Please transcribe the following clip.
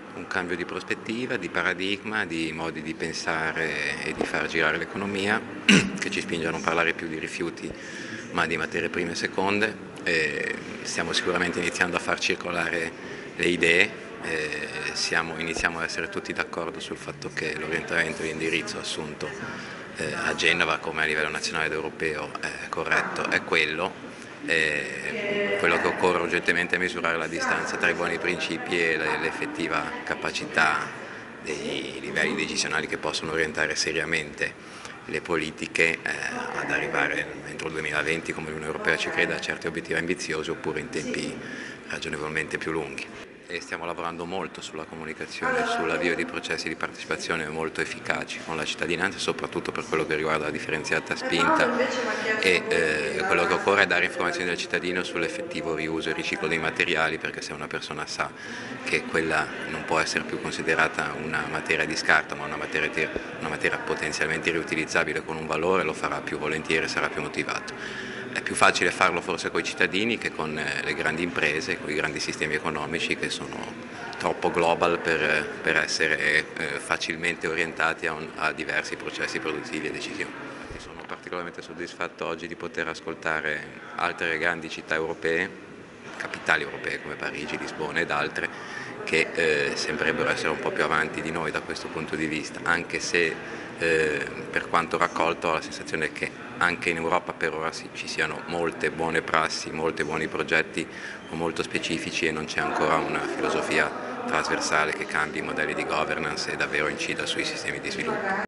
un cambio di prospettiva, di paradigma, di modi di pensare e di far girare l'economia che ci spinge a non parlare più di rifiuti ma di materie prime e seconde. Stiamo sicuramente iniziando a far circolare le idee, iniziamo ad essere tutti d'accordo sul fatto che l'orientamento e l'indirizzo assunto a Genova come a livello nazionale ed europeo corretto è quello. Quello che occorre urgentemente è misurare la distanza tra i buoni principi e l'effettiva capacità dei livelli decisionali che possono orientare seriamente le politiche ad arrivare entro il 2020, come l'Unione Europea ci crede, a certi obiettivi ambiziosi oppure in tempi ragionevolmente più lunghi. E stiamo lavorando molto sulla comunicazione, sull'avvio di processi di partecipazione molto efficaci con la cittadinanza, soprattutto per quello che riguarda la differenziata spinta, e quello che occorre è dare informazioni al cittadino sull'effettivo riuso e riciclo dei materiali, perché se una persona sa che quella non può essere più considerata una materia di scarto ma una materia potenzialmente riutilizzabile con un valore, lo farà più volentieri e sarà più motivato. È più facile farlo forse con i cittadini che con le grandi imprese, con i grandi sistemi economici che sono troppo global per essere facilmente orientati a diversi processi produttivi e decisioni. Sono particolarmente soddisfatto oggi di poter ascoltare altre grandi città europee, capitali europee come Parigi, Lisbona ed altre, che sembrerebbero essere un po' più avanti di noi da questo punto di vista, anche se per quanto raccolto ho la sensazione che anche in Europa per ora ci siano molte buone prassi, molti buoni progetti molto specifici e non c'è ancora una filosofia trasversale che cambi i modelli di governance e davvero incida sui sistemi di sviluppo.